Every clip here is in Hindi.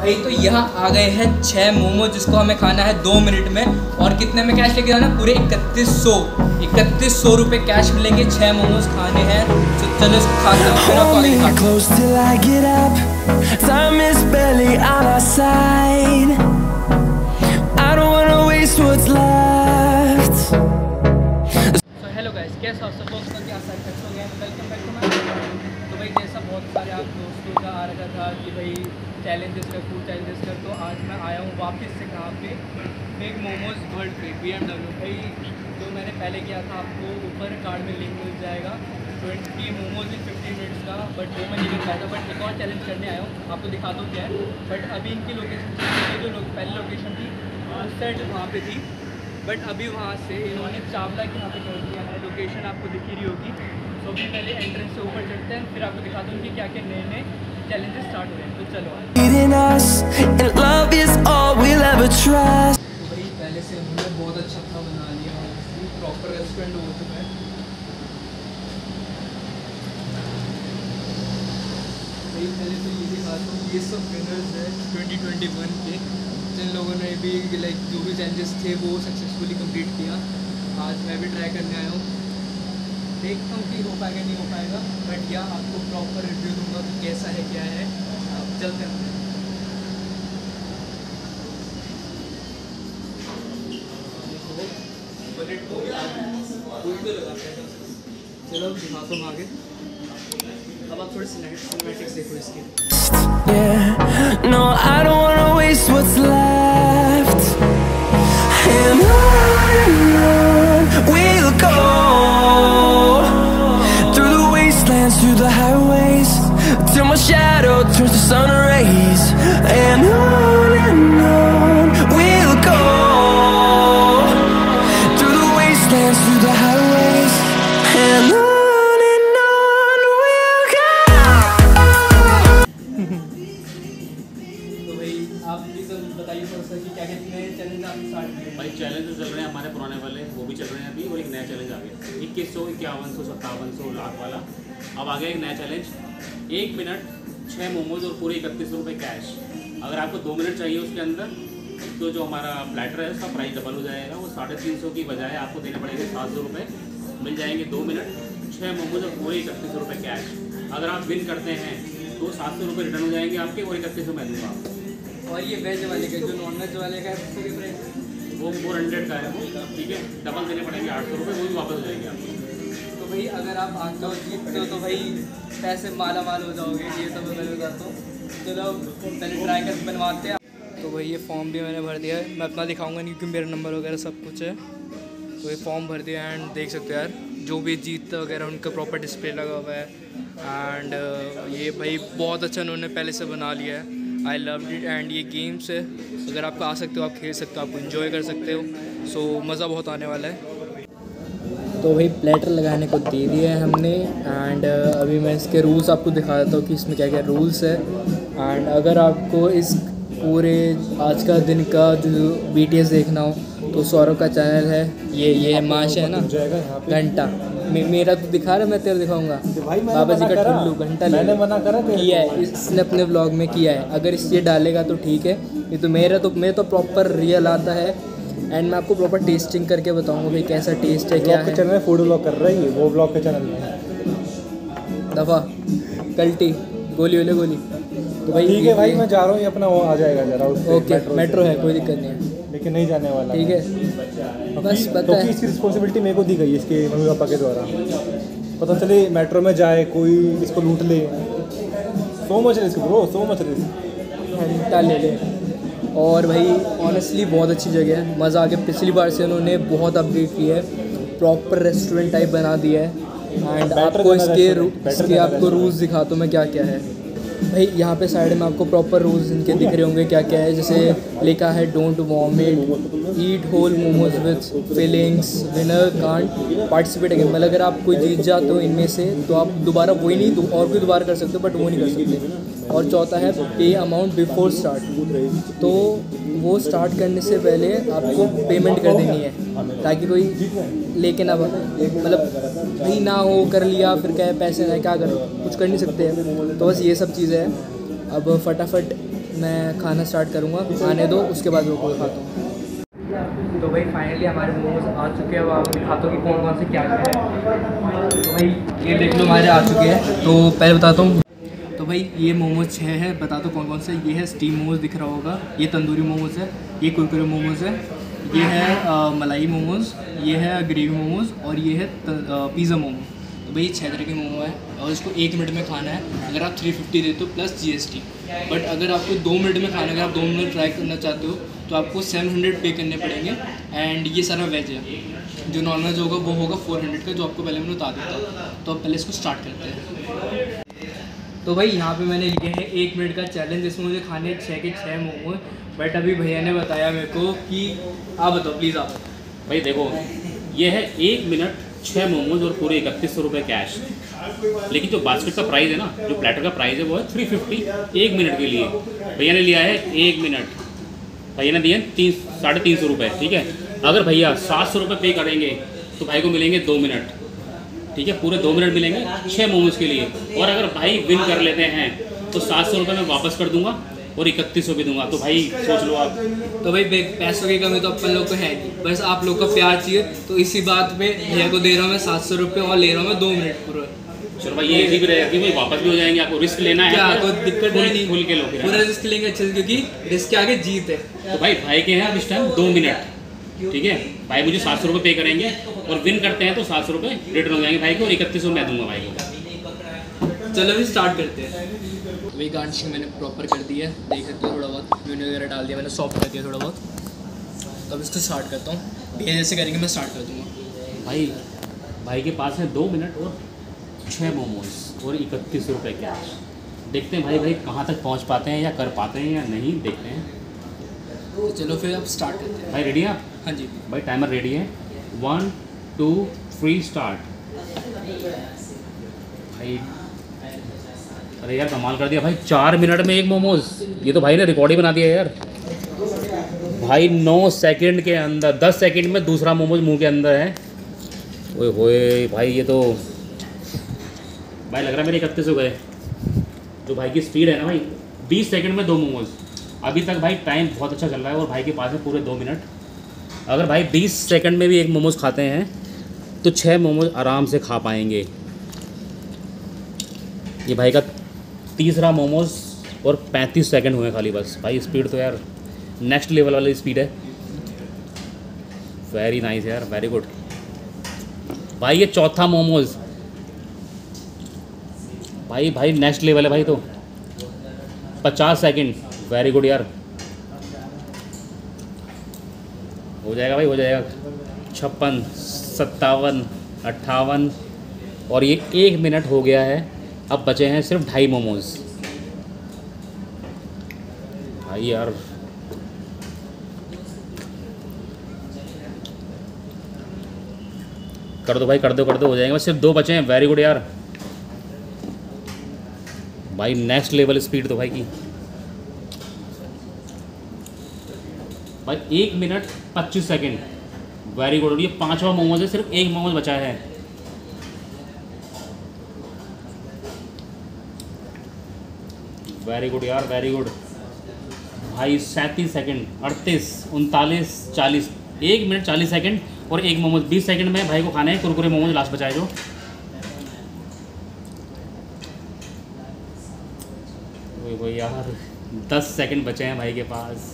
भाई तो यहाँ आ गए हैं 6 मोमो जिसको हमें खाना है 2 मिनट में। और कितने में कैश लेके जाना? पूरे 3100 रुपये कैश मिलेंगे। 6 मोमोज खाने हैं। तो चलो इसको खाते हैं। हेलो गाइस, कैसे हो सब लोग? Welcome back to my channel. तो भाई जैसा बहुत सारे आप दोस्तों का आ रखा था कि भाई चैलेंजेस कर, फूड चैलेंजेस कर, तो आज मैं आया हूँ वापस से कहाँ पे? बिग मोमोज वर्ल्ड पे BMW। भाई जो मैंने पहले किया था आपको ऊपर कार्ड में लिंक मिल जाएगा 20 मोमोज इन 15 मिनट्स का, बट वो मैं नहीं कर पाया था। बट एक और चैलेंज करने आया हूँ, आपको दिखा दो क्या है। बट अभी इनकी लोकेशन जो पहली लोकेशन थी उस साइड वहाँ पर थी, बट अभी वहाँ से इन्होंने चावला की यहाँ पे कर दिया है। लोकेशन आपको दिख ही रही होगी। तो अभी पहले एंट्रेंस से ऊपर चढ़ते हैं, फिर आपको दिखाता हूँ कि क्या क्या नए नए चैलेंजेस स्टार्ट हुए हैं। तो चलो। तो भाई पहले से हमने बहुत अच्छा अपना बना लिया है, प्रॉपर रेस्टोरेंट हो चुका है। भाई पहले तो ये दिखाता हूँ, ये सब विनर्स है 2021 के, जिन लोगों ने भी लाइक जो भी चैलेंजेस थे वो सक्सेसफुली कंप्लीट किया। आज मैं भी ट्राई करने आया हूँ, देखता हूँ कि हो पाएगा नहीं हो पाएगा, बट या आपको प्रॉपर रिव्यू दूंगा कि कैसा है क्या है। आप चलते हैं। चलो दिखाता हूँ आगे। अब आप थोड़े सिनेमैटिक्स देखो इसके। No, I don't wanna waste what's left, and on we'll go, through the wastelands, through the highways, till my shadow turns to sun rays, and on we'll go, through the wastelands, through the highways, and on we'll go. तो भाई आप प्लीज बताइए थोड़ा सा कि क्या क्या नए चैलेंज आप स्टार्ट किए? भाई चैलेंज चल रहे हैं हमारे पुराने वाले, वो भी चल रहे हैं अभी, और एक नया चैलेंज आ गया 2100, 5100, 5700, लाख वाला। अब आ गया एक नया चैलेंज, 1 मिनट 6 मोमोज और पूरे 3100 रुपये कैश। अगर आपको 2 मिनट चाहिए उसके अंदर, तो जो हमारा प्लेटर है उसका प्राइस डबल हो जाएगा। वो 350 की बजाय आपको देने पड़ेंगे 700 रुपये। मिल जाएंगे 2 मिनट 6 मोमोज और पूरे 3100 रुपये कैश। अगर आप विन करते हैं तो 700 रुपये रिटर्न हो जाएंगे आपके, और 3100 मैं दूँगा आपको। और ये वेज वाले का, जो नॉन वेज वाले का है उसका क्या प्राइस? वो 400 का है वो, ठीक है। डबल देने पड़ेंगे 800 रुपये, वो भी वापस हो जाएंगे आपको। तो भाई अगर आप आते हो जीतते हो तो भाई पैसे माला माल हो जाओगे, ये तो मैं बताता हूँ। चलो पहले ट्राई कर बनवाते हैं। तो भाई ये फॉर्म भी मैंने भर दिया है, मैं अपना दिखाऊंगा नहीं क्योंकि मेरा नंबर वगैरह सब कुछ है। तो ये फॉर्म भर दिया एंड देख सकते हो यार, जो भी जीतते वगैरह उनका प्रॉपर डिस्प्ले लगा हुआ है। एंड ये भाई बहुत अच्छा उन्होंने पहले से बना लिया है। I loved it. एंड ये गेम्स है, अगर आप आ सकते हो, आप खेल सकते हो, आप इन्जॉय कर सकते हो। सो मज़ा बहुत आने वाला है। तो भाई प्लेटर लगाने को दे दिया है हमने। एंड अभी मैं इसके रूल्स आपको दिखा देता हूँ कि इसमें क्या क्या रूल्स है। एंड अगर आपको इस पूरे आज का दिन का जो BTS देखना हो तो सौरभ का चैनल है, ये माश है ना घंटा, मेरा तो दिखा रहा, मैं तेरा दिखाऊंगा। बाबा जी का ठुल्लू घंटा मैंने मना करा किया है, इसने अपने व्लॉग में किया है। अगर ये डालेगा तो ठीक है, ये तो मेरा तो प्रॉपर रियल आता है। एंड मैं आपको प्रॉपर टेस्टिंग करके बताऊंगा भाई कैसा टेस्ट है, क्या है। चैनल फूड व्लॉग कर रहा है, वो व्लॉग के चैनल में दफ़ा कल्टी गोली वाले गोली। तो भाई ठीक है भाई, मैं जा रहा हूँ, ये अपना वो आ जाएगा जरा। ओके, मेट्रो है, कोई दिक्कत नहीं है, लेकिन नहीं जाने वाला। ठीक है, बस पता है इसकी रिस्पॉन्सिबिलिटी मेरे को दी गई है इसके मम्मी पापा के द्वारा। पता चले मेट्रो में जाए कोई इसको लूट ले। So much risk bro, so much risk. घंटा ले ले। और भाई ऑनेस्टली बहुत अच्छी जगह है, मज़ा आ गया। पिछली बार से उन्होंने बहुत अपडेट किया है, प्रॉपर रेस्टोरेंट टाइप बना दिया है। एंड आपको इसके आपको रूल्स दिखाता हूँ मैं क्या क्या है। भाई यहाँ पे साइड में आपको प्रॉपर रूल्स इनके दिख रहे होंगे क्या क्या है। जैसे लिखा है don't vomit, eat whole momos with feelings, winner can't participate again. मतलब अगर आप कोई जीत जाते हो इनमें से तो आप दोबारा वही नहीं और कोई दोबारा कर सकते हो, बट वो नहीं कर सकते। और चौथा है पे अमाउंट बिफोर स्टार्ट, तो वो स्टार्ट करने से पहले आपको पेमेंट कर देनी है ताकि कोई लेके ना मतलब भाई ना हो कर लिया फिर क्या पैसे ना क्या कर कुछ कर नहीं सकते हैं। तो बस ये सब चीज़ें हैं। अब फटाफट मैं खाना स्टार्ट करूँगा, खाने दो उसके बाद वो कोई खाता हूँ। तो भाई फाइनली हमारे मोमोज आ चुके हैं। अब आप दिखाता हूँ कि कौन कौन से क्या क्या है। तो भाई ये देख लो हमारे आ चुके हैं। तो पहले बताता हूँ, तो भाई ये मोमोज 6 है, बता दो कौन कौन से। ये है स्टीम मोमोज दिख रहा होगा, ये तंदूरी मोमोज है, ये कुरकुरे मोमोज है, ये है मलाई मोमोज, ये है ग्रेवी मोमोज और ये है पिज़्ज़ा मोमो। तो भाई 6 तरह के मोमो है और इसको 1 मिनट में खाना है अगर आप 350 देते हो प्लस GST। बट अगर आपको 2 मिनट में खाना, अगर आप 2 मिनट ट्राई करना चाहते हो तो आपको 700 पे करने पड़ेंगे। एंड ये सारा वेज है, जो नॉन वेज होगा वो होगा 400 का, जो आपको पहले मैंने बता देता हूँ। तो अब पहले इसको स्टार्ट करते हैं। तो भाई यहाँ पे मैंने लिखे हैं 1 मिनट का चैलेंज, जिसमें मुझे खाने 6 के 6 मोमो। बट अभी भैया ने बताया मेरे को कि आप बताओ प्लीज़ आप। भाई देखो, ये है 1 मिनट 6 मोमोज और पूरे 3100 रुपये कैश। लेकिन जो बास्केट का प्राइस है ना, जो प्लेटर का प्राइस है वो है 350 1 मिनट के लिए। भैया ने लिया है 1 मिनट, भैया ने दिए 350 रुपये, ठीक है। अगर भैया 700 रुपये पे करेंगे तो भाई को मिलेंगे 2 मिनट, ठीक है, पूरे 2 मिनट मिलेंगे 6 मोमोज के लिए। और अगर भाई विन कर लेते हैं तो 700 रुपये मैं वापस कर दूंगा और 3100 भी दूंगा। तो भाई सोच लो आप। तो भाई पैसों की कमी तो अपन लोग को है नहीं, बस आप लोग का प्यार चाहिए। तो इसी बात पे भैया को दे रहा हूँ मैं 700 रुपये और ले रहा हूँ मैं 2 मिनट पूरा। चलो भाई, ये इजी भी रहेगा कि भाई वापस भी हो जाएंगे। आपको रिस्क लेना है क्या कोई दिक्कत नहीं, खुल के लो, पूरा रिस्क लेंगे अच्छे से, क्योंकि रिस्क के आगे जीत है। तो भाई के हैं अब इस टाइम 2 मिनट, ठीक है। भाई मुझे 700 रुपये पे करेंगे और विन करते हैं तो 700 रुपये रिटर्न हो जाएंगे भाई को और 3100 मैं दूंगा भाई को। चलो अभी स्टार्ट करते हैं। तो वही गार्निशिंग मैंने प्रॉपर कर दी है, देख सकते हो। थोड़ा बहुत वीडियो वगैरह डाल दिया मैंने, सॉफ्ट कर दिया थोड़ा बहुत। तो अब इसको स्टार्ट करता हूँ। ये जैसे करेंगे मैं स्टार्ट कर दूँगा। भाई के पास है 2 मिनट और 6 मोमोज और 3100 रुपये कैश। देखते हैं भाई कहाँ तक पहुँच पाते हैं या कर पाते हैं या नहीं, देखते हैं। तो चलो फिर अब स्टार्ट करते हैं। भाई रेडी है आप? हाँ जी भाई टाइमर रेडी है। 1 2 3 स्टार्ट। भाई अरे यार कमाल कर दिया भाई, 4 मिनट में 1 मोमोज। ये तो भाई ने रिकॉर्ड ही बना दिया यार। भाई 9 सेकंड के अंदर, 10 सेकंड में दूसरा मोमोज मुंह के अंदर है। ओए होए भाई, ये तो भाई लग रहा है मेरे 31 हो गए। जो भाई की स्पीड है ना भाई, 20 सेकंड में 2 मोमोज। अभी तक भाई टाइम बहुत अच्छा चल रहा है और भाई के पास है पूरे 2 मिनट। अगर भाई 20 सेकंड में भी 1 मोमोज खाते हैं तो 6 मोमोज आराम से खा पाएंगे। ये भाई का तीसरा मोमोज और 35 सेकंड हुए खाली बस। भाई स्पीड तो यार नेक्स्ट लेवल वाली स्पीड है। वेरी नाइस यार, वेरी गुड। भाई ये चौथा मोमोज, भाई नेक्स्ट लेवल है भाई। तो 50 सेकंड, वेरी गुड यार। हो जाएगा भाई, हो जाएगा। 56 57 58 और ये 1 मिनट हो गया है। अब बचे हैं सिर्फ 2.5 मोमोज। भाई यार कर दो भाई, कर दो हो जाएंगे। बस सिर्फ 2 बचे हैं, वेरी गुड यार। भाई नेक्स्ट लेवल स्पीड तो भाई की। भाई 1 मिनट 25 सेकंड, वेरी गुड। ये 5वां मोमोज है, सिर्फ 1 मोमोज बचा है। वेरी गुड यार, वेरी गुड। भाई 37 सेकंड, 38 39 40, 1 मिनट 40 सेकंड और 1 मोमोज। 20 सेकंड में भाई को खाने हैं कुरकुरे मोमोज, लास्ट बचाए जो। वो यार 10 सेकंड बचे हैं भाई के पास।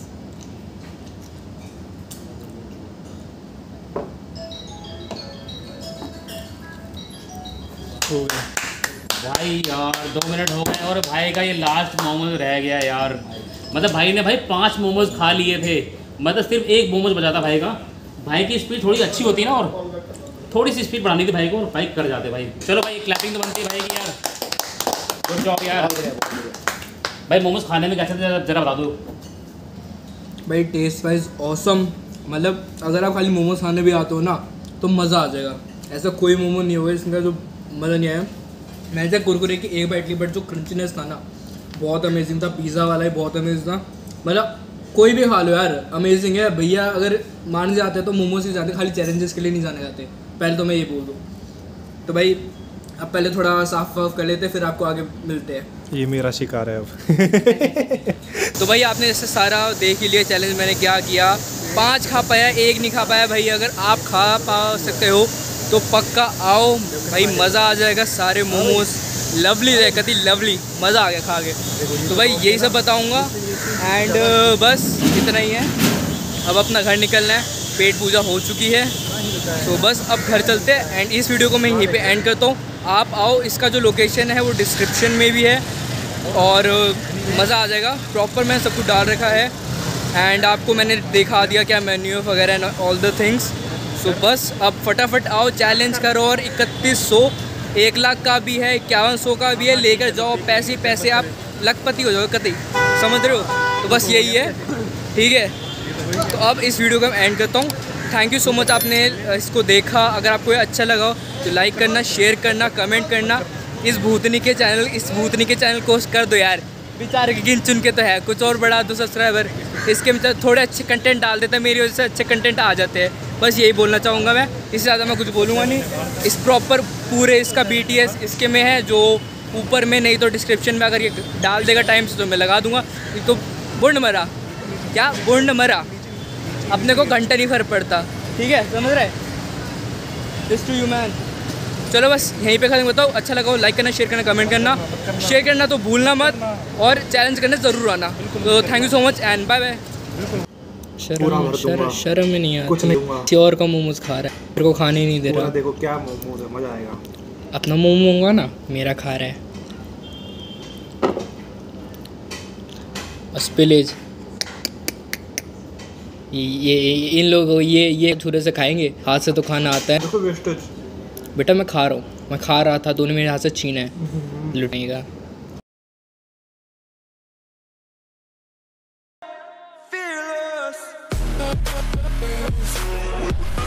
भाई यार 2 मिनट हो गए और भाई का ये लास्ट मोमोज रह गया यार। मतलब भाई ने 5 मोमोज खा लिए थे, मतलब सिर्फ 1 मोमोज बचा था भाई का। भाई की स्पीड थोड़ी अच्छी होती ना, और थोड़ी सी स्पीड बढ़ानी थी भाई को और भाई कर जाते भाई। चलो भाई क्लैपिंग तो बनती है भाई की यार, गुड जॉब यार। भाई मोमोज खाने में कैसे थे जरा बता दो भाई। टेस्ट वाइज ऑसम, मतलब अगर आप खाली मोमोज खाने भी आते हो ना तो मज़ा आ जाएगा। ऐसा कोई मोमो नहीं होगा इसका जो मज़ा नहीं आया। मैंने जब कुरकुरे की एक बाइट ली, बट जो क्रंचीनेस था ना बहुत अमेजिंग था। पिज़्ज़ा वाला ही बहुत अमेजिंग था। मतलब कोई भी खा लो यार, अमेजिंग है भैया। अगर मान जाते तो मोमोज ही जाते, खाली चैलेंजेस के लिए नहीं जाने जाते, पहले तो मैं ये बोल दूँ। तो भाई अब पहले थोड़ा साफ वाफ कर लेते, फिर आपको आगे मिलते हैं। ये मेरा शिकार है अब। तो भाई आपने जैसे सारा देख ही लिया चैलेंज मैंने क्या किया। 5 खा पाया, 1 नहीं खा पाया। भाई अगर आप खा पा सकते हो तो पक्का आओ भाई, मज़ा आ जाएगा। सारे मोमोज लवली रहे, कति लवली, मज़ा आ गया खा के। तो भाई यही सब बताऊँगा एंड बस इतना ही है। अब अपना घर निकलना है, पेट पूजा हो चुकी है। तो बस अब घर चलते हैं एंड इस वीडियो को मैं यहीं पे एंड करता हूँ। आप आओ, इसका जो लोकेशन है वो डिस्क्रिप्शन में भी है और मज़ा आ जाएगा। प्रॉपर मैंने सब कुछ डाल रखा है एंड आपको मैंने दिखा दिया क्या मेन्यू वगैरह and all the things. So बस अब फटाफट आओ, चैलेंज करो और 3100 1 लाख का भी है, 5100 का भी है, लेकर जाओ। पैसे पैसे आप लखपति हो जाओ कति, समझ रहे हो। तो बस यही है, ठीक है। तो अब इस वीडियो को मैं एंड करता हूँ। थैंक यू सो मच आपने इसको देखा। अगर आपको ये अच्छा लगा हो तो लाइक करना, शेयर करना, कमेंट करना। इस भूतनी के चैनल को कर दो यार, बेचारे गिन चुन के तो है, कुछ और बढ़ा दो सब्सक्राइबर। इसके मतलब थोड़े अच्छे कंटेंट डाल देते हैं, मेरी वजह से अच्छे कंटेंट आ जाते हैं। बस यही बोलना चाहूँगा मैं, इससे ज़्यादा मैं कुछ बोलूँगा नहीं। इस प्रॉपर पूरे इसका BTS इसके में है जो ऊपर में, नहीं तो डिस्क्रिप्शन में अगर ये डाल देगा टाइम से तो मैं लगा दूँगा। तो बुंड मरा, क्या बुंड मरा, अपने को घंटा नहीं फर्क पड़ता, ठीक है, समझ रहे। This to you man. चलो बस यहीं पे खत्म बताओ। अच्छा लगा हो लाइक करना, शेयर करना, कमेंट करना। शेयर करना तो भूलना मत और चैलेंज करना ज़रूर आना। तो thank you so much and bye bye. शर्म में नहीं कुछ आती, नहीं दूंगा। किसी और का मोमोज खा रहा है, मेरे को खाने ही नहीं दे रहा। देखो क्या मोमोज है, मज़ा आएगा। अपना मोमो होगा ना, मेरा खा रहा है। स्पिलेज ये इन लोगों ये छुरे से खाएंगे, हाथ से तो खाना आता है। देखो वेस्टेज। बेटा मैं खा रहा हूँ, मैं खा रहा था, तूने मेरे हाथ से छीना है, लुटेगा। Fearless.